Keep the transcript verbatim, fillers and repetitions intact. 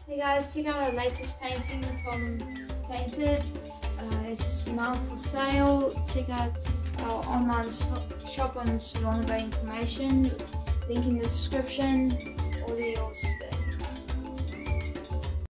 Hey guys, check out our latest painting Tom painted. Uh, it's now for sale. Check out our online shop on Zanzibar information. Link in the description. Order yours today.